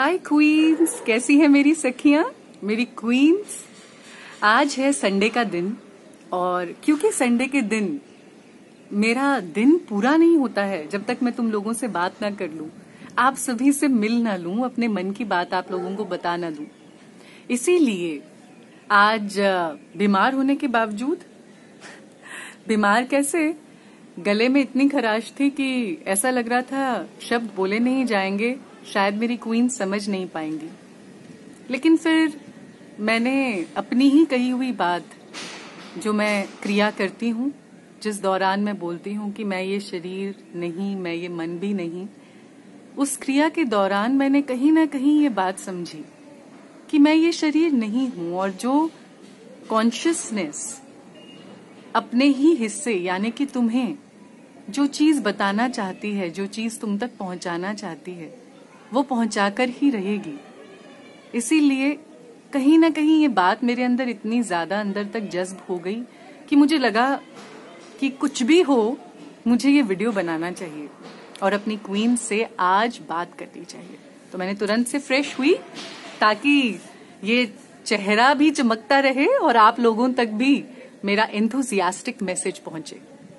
हाय queen's, कैसी है मेरी सखियां, मेरी क्वींस। आज है संडे का दिन और क्योंकि संडे के दिन मेरा दिन पूरा नहीं होता है जब तक मैं तुम लोगों से बात ना कर लूं, आप सभी से मिल ना लूं, अपने मन की बात आप लोगों को बता ना दूं। इसीलिए आज बीमार होने के बावजूद बीमार कैसे, गले में इतनी खराश थी कि ऐसा लग रहा था शब्द बोले नहीं जाएंगे, शायद मेरी क्वीन समझ नहीं पाएंगी। लेकिन फिर मैंने अपनी ही कही हुई बात, जो मैं क्रिया करती हूँ, जिस दौरान मैं बोलती हूँ कि मैं ये शरीर नहीं, मैं ये मन भी नहीं, उस क्रिया के दौरान मैंने कहीं ना कहीं ये बात समझी कि मैं ये शरीर नहीं हूँ। और जो कॉन्शियसनेस अपने ही हिस्से यानी कि तुम्हें जो चीज बताना चाहती है, जो चीज तुम तक पहुंचाना चाहती है, वो पहुंचाकर ही रहेगी। इसीलिए कहीं ना कहीं ये बात मेरे अंदर इतनी ज्यादा अंदर तक जज्ब हो गई कि मुझे लगा कि कुछ भी हो, मुझे ये वीडियो बनाना चाहिए और अपनी क्वीन से आज बात करनी चाहिए। तो मैंने तुरंत से फ्रेश हुई ताकि ये चेहरा भी चमकता रहे और आप लोगों तक भी मेरा एंथुसियास्टिक मैसेज पहुंचे।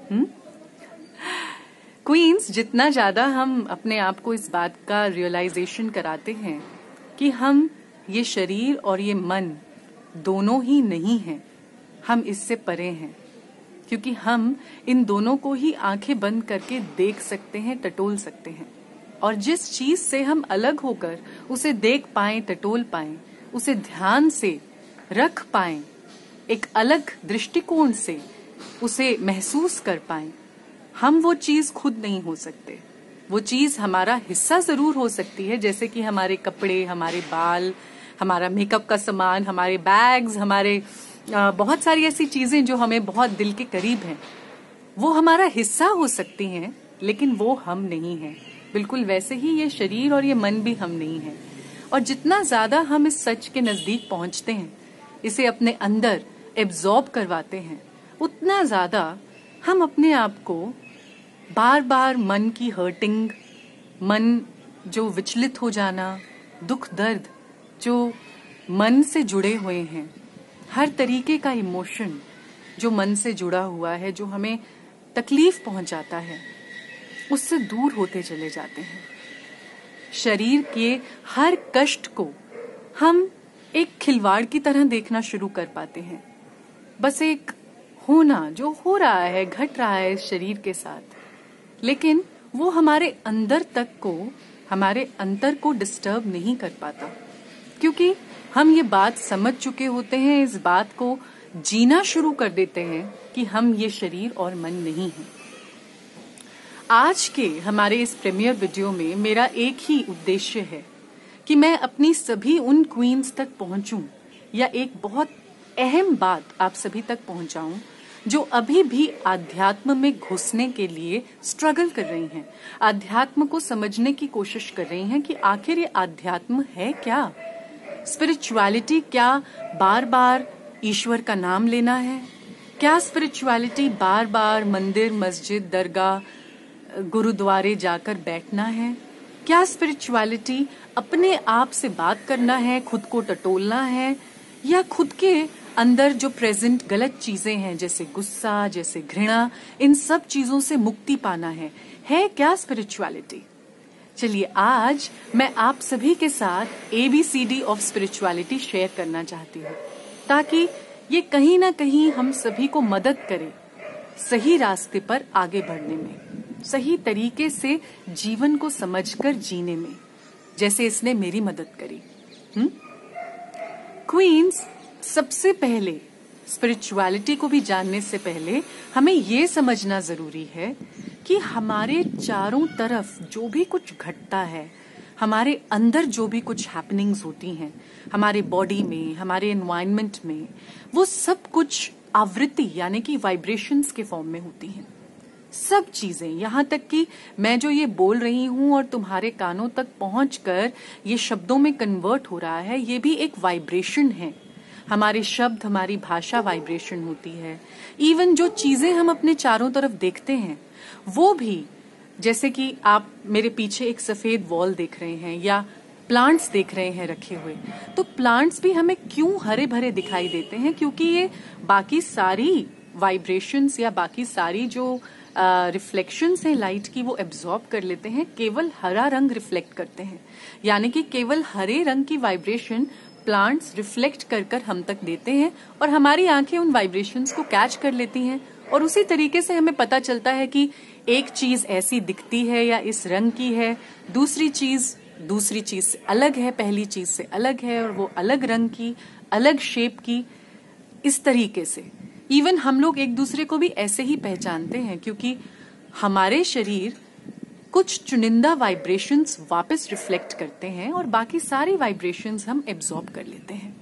क्वींस, जितना ज्यादा हम अपने आप को इस बात का रियलाइजेशन कराते हैं कि हम ये शरीर और ये मन दोनों ही नहीं हैं, हम इससे परे हैं, क्योंकि हम इन दोनों को ही आंखें बंद करके देख सकते हैं, टटोल सकते हैं। और जिस चीज से हम अलग होकर उसे देख पाएं, टटोल पाएं, उसे ध्यान से रख पाएं, एक अलग दृष्टिकोण से उसे महसूस कर पाएं, हम वो चीज खुद नहीं हो सकते। वो चीज हमारा हिस्सा जरूर हो सकती है, जैसे कि हमारे कपड़े, हमारे बाल, हमारा मेकअप का सामान, हमारे बैग्स, हमारे बहुत सारी ऐसी चीजें जो हमें बहुत दिल के करीब हैं, वो हमारा हिस्सा हो सकती हैं, लेकिन वो हम नहीं हैं। बिल्कुल वैसे ही ये शरीर और ये मन भी हम नहीं हैं। और जितना ज्यादा हम इस सच के नजदीक पहुंचते हैं, इसे अपने अंदर एब्जॉर्ब करवाते हैं, उतना ज्यादा हम अपने आप को बार बार मन की हर्टिंग, मन जो विचलित हो जाना, दुख दर्द जो मन से जुड़े हुए हैं, हर तरीके का इमोशन जो मन से जुड़ा हुआ है, जो हमें तकलीफ पहुंचाता है, उससे दूर होते चले जाते हैं। शरीर के हर कष्ट को हम एक खिलवाड़ की तरह देखना शुरू कर पाते हैं। बस एक होना जो हो रहा है, घट रहा है इस शरीर के साथ, लेकिन वो हमारे अंदर तक को, हमारे अंतर को डिस्टर्ब नहीं कर पाता, क्योंकि हम ये बात समझ चुके होते हैं, इस बात को जीना शुरू कर देते हैं कि हम ये शरीर और मन नहीं हैं। आज के हमारे इस प्रीमियर वीडियो में मेरा एक ही उद्देश्य है कि मैं अपनी सभी उन क्वींस तक पहुंचूं, या एक बहुत अहम बात आप सभी तक पहुंचाऊं जो अभी भी आध्यात्म में घुसने के लिए स्ट्रगल कर रही हैं, आध्यात्म को समझने की कोशिश कर रही हैं कि आखिर ये आध्यात्म है क्या, स्पिरिचुअलिटी क्या बार बार ईश्वर का नाम लेना है, क्या स्पिरिचुअलिटी बार बार मंदिर, मस्जिद, दरगाह, गुरुद्वारे जाकर बैठना है, क्या स्पिरिचुअलिटी अपने आप से बात करना है, खुद को टटोलना है, या खुद के अंदर जो प्रेजेंट गलत चीजें हैं, जैसे गुस्सा, जैसे घृणा, इन सब चीजों से मुक्ति पाना है क्या स्पिरिचुअलिटी। चलिए आज मैं आप सभी के साथ ABCD ऑफ स्पिरिचुअलिटी शेयर करना चाहती हूँ, ताकि ये कहीं ना कहीं हम सभी को मदद करे सही रास्ते पर आगे बढ़ने में, सही तरीके से जीवन को समझकर जीने में, जैसे इसने मेरी मदद करी। क्वींस, सबसे पहले स्पिरिचुअलिटी को भी जानने से पहले हमें ये समझना जरूरी है कि हमारे चारों तरफ जो भी कुछ घटता है, हमारे अंदर जो भी कुछ हैपनिंग्स होती हैं, हमारे बॉडी में, हमारे एनवायरनमेंट में, वो सब कुछ आवृत्ति यानी कि वाइब्रेशंस के फॉर्म में होती हैं। सब चीजें, यहाँ तक कि मैं जो ये बोल रही हूँ और तुम्हारे कानों तक पहुंचकर ये शब्दों में कन्वर्ट हो रहा है, ये भी एक वाइब्रेशन है। हमारे शब्द, हमारी भाषा वाइब्रेशन होती है। इवन जो चीजें हम अपने चारों तरफ देखते हैं, वो भी, जैसे कि आप मेरे पीछे एक सफेद वॉल देख रहे हैं, या प्लांट्स देख रहे हैं रखे हुए, तो प्लांट्स भी हमें क्यों हरे भरे दिखाई देते हैं? क्योंकि ये बाकी सारी वाइब्रेशंस या बाकी सारी जो रिफ्लेक्शंस हैं लाइट की वो एब्जॉर्ब कर लेते हैं, केवल हरा रंग रिफ्लेक्ट करते हैं। यानी कि केवल हरे रंग की वाइब्रेशन प्लांट्स रिफ्लेक्ट कर कर हम तक देते हैं और हमारी आंखें उन वाइब्रेशंस को कैच कर लेती हैं और उसी तरीके से हमें पता चलता है कि एक चीज ऐसी दिखती है या इस रंग की है, दूसरी चीज से अलग है, पहली चीज से अलग है और वो अलग रंग की, अलग शेप की। इस तरीके से इवन हम लोग एक दूसरे को भी ऐसे ही पहचानते हैं, क्योंकि हमारे शरीर कुछ चुनिंदा वाइब्रेशंस वापस रिफ्लेक्ट करते हैं और बाकी सारी वाइब्रेशंस हम एब्जॉर्ब कर लेते हैं।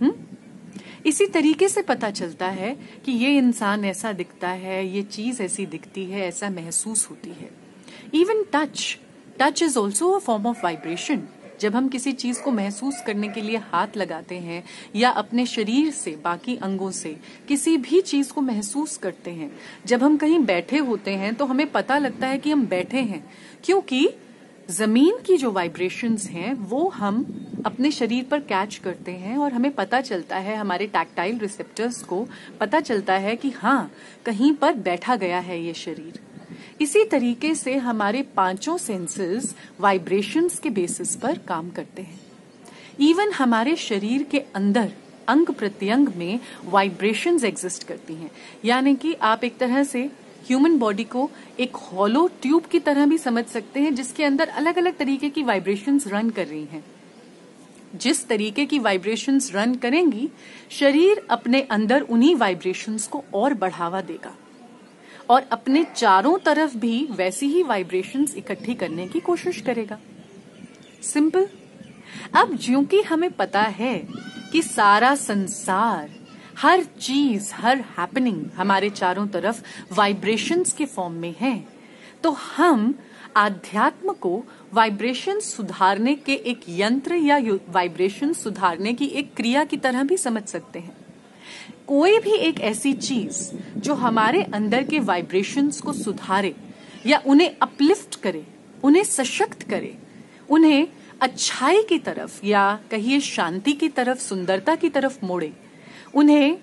इसी तरीके से पता चलता है कि ये इंसान ऐसा दिखता है, ये चीज ऐसी दिखती है, ऐसा महसूस होती है। Even touch is also a form of vibration. जब हम किसी चीज को महसूस करने के लिए हाथ लगाते हैं या अपने शरीर से, बाकी अंगों से किसी भी चीज को महसूस करते हैं, जब हम कहीं बैठे होते हैं तो हमें पता लगता है कि हम बैठे हैं, क्योंकि जमीन की जो वाइब्रेशंस हैं वो हम अपने शरीर पर कैच करते हैं और हमें पता चलता है, हमारे टैक्टाइल रिसेप्टर्स को पता चलता है कि हाँ, कहीं पर बैठा गया है ये शरीर। इसी तरीके से हमारे पांचों सेंसेस वाइब्रेशंस के बेसिस पर काम करते हैं। इवन हमारे शरीर के अंदर अंग प्रत्यंग में वाइब्रेशंस एग्जिस्ट करती हैं। यानी कि आप एक तरह से ह्यूमन बॉडी को एक हॉलो ट्यूब की तरह भी समझ सकते हैं, जिसके अंदर अलग अलग तरीके की वाइब्रेशंस रन कर रही हैं। जिस तरीके की वाइब्रेशंस रन करेंगी, शरीर अपने अंदर उन्हीं वाइब्रेशंस को और बढ़ावा देगा और अपने चारों तरफ भी वैसी ही वाइब्रेशंस इकट्ठी करने की कोशिश करेगा। सिंपल। अब ज्योंकि हमें पता है कि सारा संसार, हर चीज, हर हैपनिंग हमारे चारों तरफ वाइब्रेशंस के फॉर्म में है, तो हम आध्यात्म को वाइब्रेशन सुधारने के एक यंत्र या वाइब्रेशन सुधारने की एक क्रिया की तरह भी समझ सकते हैं। कोई भी एक ऐसी चीज जो हमारे अंदर के वाइब्रेशंस को सुधारे या उन्हें अपलिफ्ट करे, उन्हें सशक्त करे, उन्हें अच्छाई की तरफ या कहिए शांति की तरफ, सुंदरता की तरफ मोड़े, उन्हें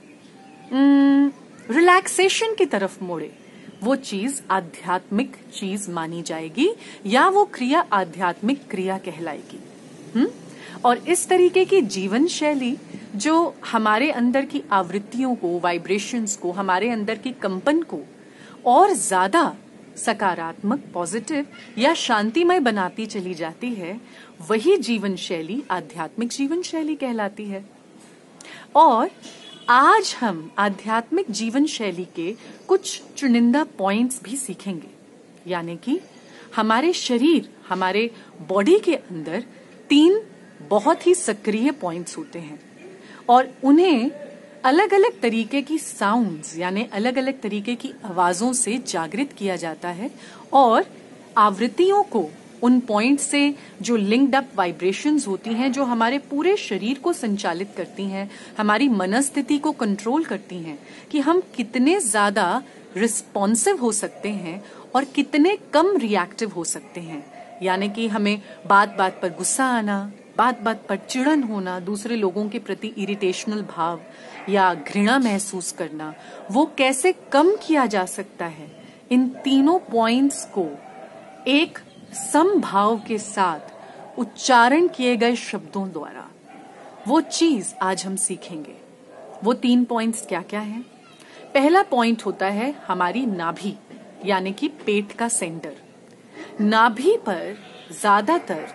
रिलैक्सेशन की तरफ मोड़े, वो चीज आध्यात्मिक चीज मानी जाएगी या वो क्रिया आध्यात्मिक क्रिया कहलाएगी। और इस तरीके की जीवन शैली जो हमारे अंदर की आवृत्तियों को, वाइब्रेशंस को, हमारे अंदर की कंपन को और ज्यादा सकारात्मक, पॉजिटिव या शांतिमय बनाती चली जाती है, वही जीवन शैली आध्यात्मिक जीवन शैली कहलाती है। और आज हम आध्यात्मिक जीवन शैली के कुछ चुनिंदा पॉइंट्स भी सीखेंगे। यानी कि हमारे शरीर, हमारे बॉडी के अंदर 3 बहुत ही सक्रिय पॉइंट्स होते हैं और उन्हें अलग अलग तरीके की साउंड्स यानी अलग अलग तरीके की आवाजों से जागृत किया जाता है और आवृत्तियों को, उन पॉइंट से जो लिंक्ड अप वाइब्रेशंस होती हैं, जो हमारे पूरे शरीर को संचालित करती हैं, हमारी मनस्थिति को कंट्रोल करती हैं कि हम कितने ज्यादा रिस्पॉन्सिव हो सकते हैं और कितने कम रिएक्टिव हो सकते हैं। यानी कि हमें बात बात पर गुस्सा आना, बात बात पर चिड़न होना, दूसरे लोगों के प्रति इरिटेशनल भाव या घृणा महसूस करना, वो कैसे कम किया जा सकता है। इन तीनों पॉइंट्स को एक समभाव के साथ उच्चारण किए गए शब्दों द्वारा, वो चीज आज हम सीखेंगे। वो 3 पॉइंट्स क्या क्या हैं? पहला पॉइंट होता है हमारी नाभि, यानी कि पेट का सेंटर। नाभि पर ज्यादातर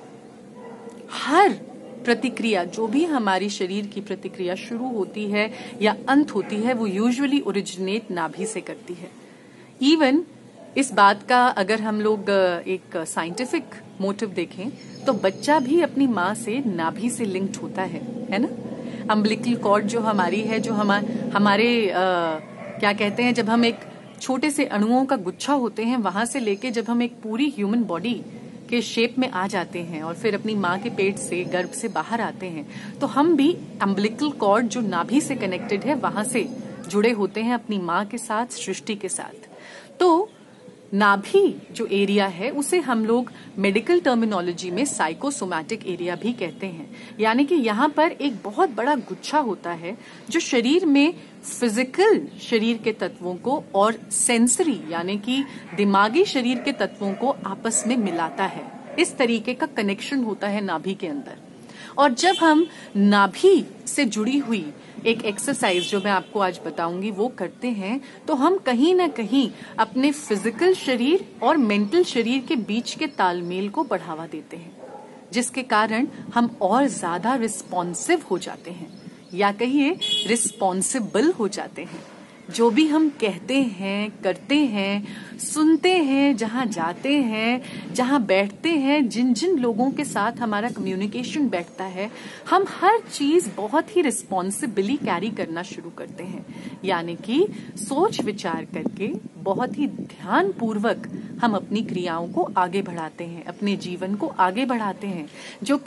हर प्रतिक्रिया, जो भी हमारी शरीर की प्रतिक्रिया शुरू होती है या अंत होती है, वो यूजुअली ओरिजिनेट नाभि से करती है। इवन इस बात का अगर हम लोग एक साइंटिफिक मोटिव देखें तो बच्चा भी अपनी माँ से नाभि से लिंक्ड होता है ना। अम्बिलिकल कॉर्ड जो हमारी है, जो हमारे क्या कहते हैं, जब हम एक छोटे से अणुओं का गुच्छा होते हैं, वहां से लेके जब हम एक पूरी ह्यूमन बॉडी के शेप में आ जाते हैं और फिर अपनी माँ के पेट से, गर्भ से बाहर आते हैं, तो हम भी अम्बिलिकल कॉर्ड जो नाभि से कनेक्टेड है, वहां से जुड़े होते हैं अपनी माँ के साथ, सृष्टि के साथ। तो नाभि जो एरिया है उसे हम लोग मेडिकल टर्मिनोलॉजी में साइकोसोमैटिक एरिया भी कहते हैं। यानी कि यहाँ पर एक बहुत बड़ा गुच्छा होता है जो शरीर में फिजिकल शरीर के तत्वों को और सेंसरी यानी कि दिमागी शरीर के तत्वों को आपस में मिलाता है। इस तरीके का कनेक्शन होता है नाभि के अंदर। और जब हम नाभि से जुड़ी हुई एक एक्सरसाइज जो मैं आपको आज बताऊंगी वो करते हैं तो हम कहीं ना कहीं अपने फिजिकल शरीर और मेंटल शरीर के बीच के तालमेल को बढ़ावा देते हैं, जिसके कारण हम और ज्यादा रिस्पॉन्सिव हो जाते हैं या कहिए रिस्पॉन्सिबल हो जाते हैं। जो भी हम कहते हैं, करते हैं, सुनते हैं, जहां जाते हैं, जहां बैठते हैं, जिन जिन लोगों के साथ हमारा कम्युनिकेशन बैठता है, हम हर चीज बहुत ही रिस्पॉन्सिबली कैरी करना शुरू करते हैं। यानी कि सोच विचार करके बहुत ही ध्यान पूर्वक हम अपनी क्रियाओं को आगे बढ़ाते हैं, अपने जीवन को आगे बढ़ाते हैं, जो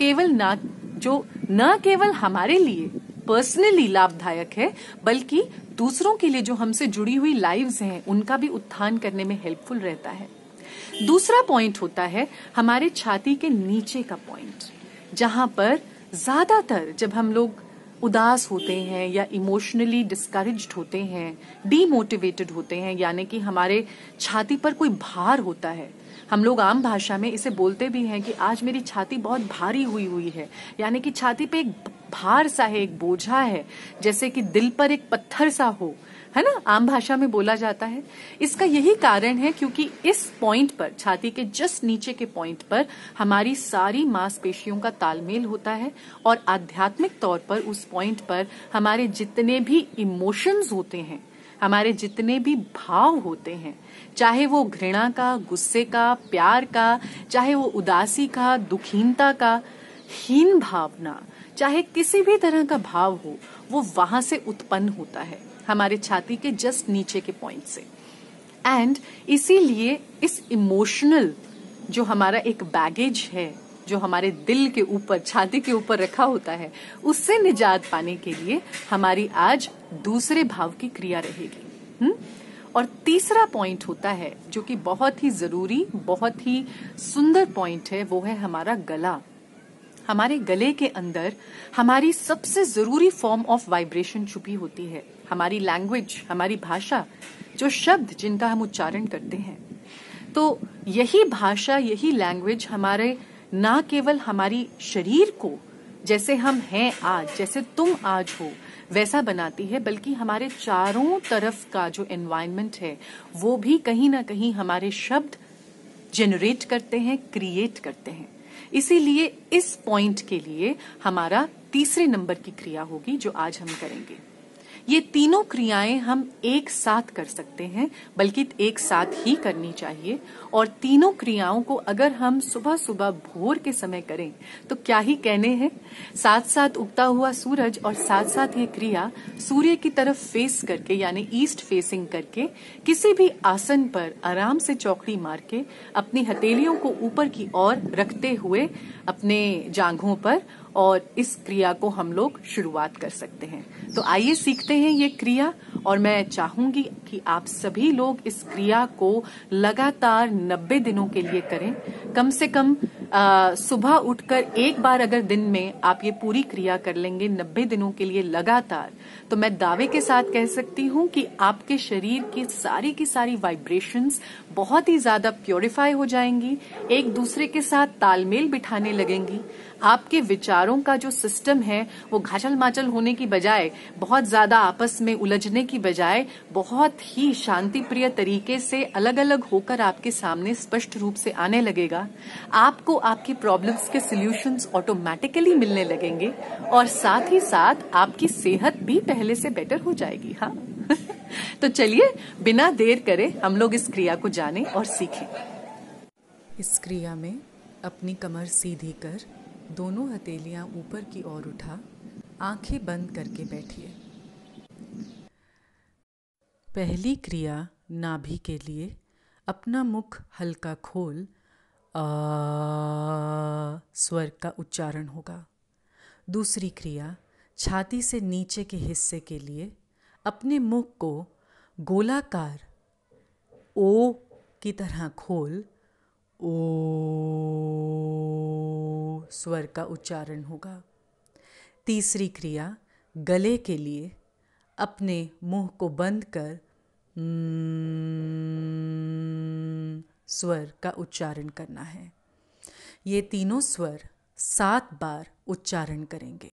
न केवल हमारे लिए पर्सनली लाभदायक है बल्कि दूसरों के लिए जो हमसे जुड़ी हुई लाइव्स हैं उनका भी उत्थान करने में हेल्पफुल रहता है। दूसरा पॉइंट होता है हमारे छाती के नीचे का पॉइंट, जहां पर ज्यादातर जब हम लोग उदास होते हैं या इमोशनली डिस्करेज्ड होते हैं, डीमोटिवेटेड होते हैं, यानी कि हमारे छाती पर कोई भार होता है। हम लोग आम भाषा में इसे बोलते भी हैं कि आज मेरी छाती बहुत भारी हुई है, यानी कि छाती पे एक भार सा है, एक बोझा है, जैसे कि दिल पर एक पत्थर सा हो, है ना, आम भाषा में बोला जाता है। इसका यही कारण है क्योंकि इस पॉइंट पर, छाती के जस्ट नीचे के पॉइंट पर हमारी सारी मांसपेशियों का तालमेल होता है और आध्यात्मिक तौर पर उस पॉइंट पर हमारे जितने भी इमोशंस होते हैं, हमारे जितने भी भाव होते हैं, चाहे वो घृणा का, गुस्से का, प्यार का, चाहे वो उदासी का, दुखीनता का, हीन भावना, चाहे किसी भी तरह का भाव हो, वो वहां से उत्पन्न होता है हमारे छाती के जस्ट नीचे के पॉइंट से। एंड इसीलिए इस इमोशनल जो हमारा एक बैगेज है, जो हमारे दिल के ऊपर, छाती के ऊपर रखा होता है, उससे निजात पाने के लिए हमारी आज दूसरे भाव की क्रिया रहेगी। और तीसरा पॉइंट होता है जो कि बहुत ही जरूरी, बहुत ही सुंदर पॉइंट है, वो है हमारा गला। हमारे गले के अंदर हमारी सबसे जरूरी फॉर्म ऑफ वाइब्रेशन छुपी होती है, हमारी लैंग्वेज, हमारी भाषा, जो शब्द जिनका हम उच्चारण करते हैं। तो यही भाषा, यही लैंग्वेज हमारे ना केवल हमारी शरीर को, जैसे हम हैं आज, जैसे तुम आज हो, वैसा बनाती है, बल्कि हमारे चारों तरफ का जो एनवायरनमेंट है वो भी कहीं ना कहीं हमारे शब्द जनरेट करते हैं, क्रिएट करते हैं। इसीलिए इस पॉइंट के लिए हमारा तीसरे नंबर की क्रिया होगी जो आज हम करेंगे। ये तीनों क्रियाएं हम एक साथ कर सकते हैं, बल्कि एक साथ ही करनी चाहिए। और तीनों क्रियाओं को अगर हम सुबह सुबह भोर के समय करें तो क्या ही कहने हैं। साथ साथ उगता हुआ सूरज और साथ साथ ये क्रिया सूर्य की तरफ फेस करके, यानी ईस्ट फेसिंग करके, किसी भी आसन पर आराम से चौकड़ी मार के अपनी हथेलियों को ऊपर की ओर रखते हुए अपने जांघों पर, और इस क्रिया को हम लोग शुरुआत कर सकते हैं। तो आइए सीखते हैं ये क्रिया। और मैं चाहूंगी कि आप सभी लोग इस क्रिया को लगातार 90 दिनों के लिए करें। कम से कम सुबह उठकर एक बार अगर दिन में आप ये पूरी क्रिया कर लेंगे 90 दिनों के लिए लगातार, तो मैं दावे के साथ कह सकती हूँ कि आपके शरीर की सारी वाइब्रेशंस बहुत ही ज्यादा प्योरीफाई हो जाएंगी, एक दूसरे के साथ तालमेल बिठाने लगेंगी। आपके विचारों का जो सिस्टम है वो घाचल माचल होने की बजाय, बहुत ज्यादा आपस में उलझने की बजाय, बहुत ही शांति प्रिय तरीके से अलग अलग होकर आपके सामने स्पष्ट रूप से आने लगेगा। आपको आपकी प्रॉब्लम्स के सॉल्यूशंस ऑटोमेटिकली मिलने लगेंगे और साथ ही साथ आपकी सेहत भी पहले से बेटर हो जाएगी। हाँ तो चलिए बिना देर करे हम लोग इस क्रिया को जानें और सीखें। इस क्रिया में अपनी कमर सीधी कर, दोनों हथेलियां ऊपर की ओर उठा, आंखें बंद करके बैठिए। पहली क्रिया नाभि के लिए अपना मुख हल्का खोल आ स्वर का उच्चारण होगा। दूसरी क्रिया छाती से नीचे के हिस्से के लिए अपने मुख को गोलाकार ओ की तरह खोल, ओ स्वर का उच्चारण होगा। तीसरी क्रिया, गले के लिए अपने मुंह को बंद कर स्वर का उच्चारण करना है। ये तीनों स्वर 7 बार उच्चारण करेंगे।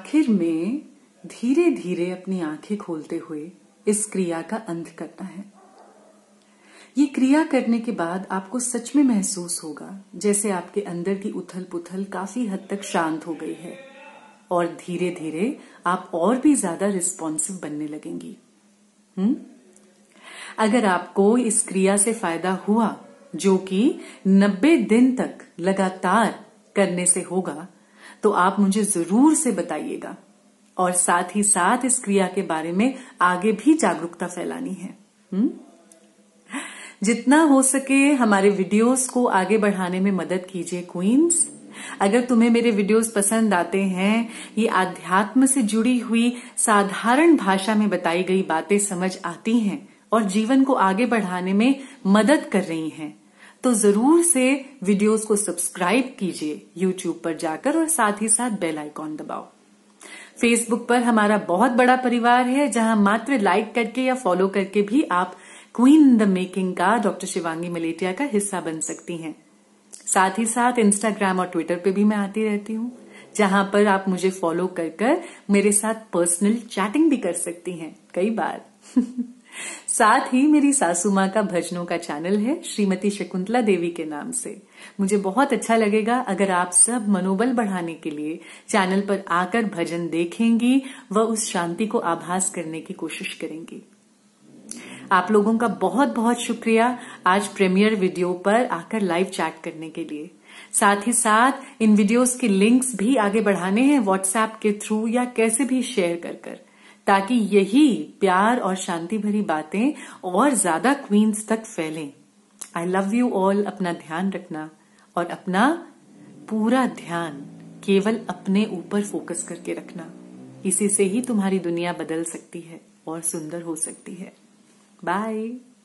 आखिर में धीरे धीरे अपनी आंखें खोलते हुए इस क्रिया का अंत करना है। ये क्रिया करने के बाद आपको सच में महसूस होगा जैसे आपके अंदर की उथल पुथल काफी हद तक शांत हो गई है और धीरे धीरे आप और भी ज्यादा रिस्पॉन्सिव बनने लगेंगी। अगर आपको इस क्रिया से फायदा हुआ, जो कि 90 दिन तक लगातार करने से होगा, तो आप मुझे जरूर से बताइएगा और साथ ही साथ इस क्रिया के बारे में आगे भी जागरूकता फैलानी है। जितना हो सके हमारे वीडियोस को आगे बढ़ाने में मदद कीजिए क्वींस। अगर तुम्हें मेरे वीडियोस पसंद आते हैं, ये आध्यात्म से जुड़ी हुई साधारण भाषा में बताई गई बातें समझ आती हैं और जीवन को आगे बढ़ाने में मदद कर रही हैं, तो जरूर से वीडियोस को सब्सक्राइब कीजिए YouTube पर जाकर और साथ ही साथ बेल आइकॉन दबाओ। फेसबुक पर हमारा बहुत बड़ा परिवार है जहां मात्र लाइक करके या फॉलो करके भी आप क्वीन इन द मेकिंग का डॉक्टर शिवांगी मलेटिया का हिस्सा बन सकती हैं। साथ ही साथ इंस्टाग्राम और ट्विटर पे भी मैं आती रहती हूँ, जहां पर आप मुझे फॉलो कर मेरे साथ पर्सनल चैटिंग भी कर सकती हैं कई बार। साथ ही मेरी सासू माँ का भजनों का चैनल है श्रीमती शकुंतला देवी के नाम से। मुझे बहुत अच्छा लगेगा अगर आप सब मनोबल बढ़ाने के लिए चैनल पर आकर भजन देखेंगी व उस शांति को आभास करने की कोशिश करेंगी। आप लोगों का बहुत बहुत शुक्रिया आज प्रीमियर वीडियो पर आकर लाइव चैट करने के लिए। साथ ही साथ इन वीडियोस के लिंक्स भी आगे बढ़ाने हैं व्हाट्सएप के थ्रू या कैसे भी शेयर कर ताकि यही प्यार और शांति भरी बातें और ज्यादा क्वींस तक फैलें। I love you all. अपना ध्यान रखना और अपना पूरा ध्यान केवल अपने ऊपर फोकस करके रखना। इसी से ही तुम्हारी दुनिया बदल सकती है और सुंदर हो सकती है। बाय।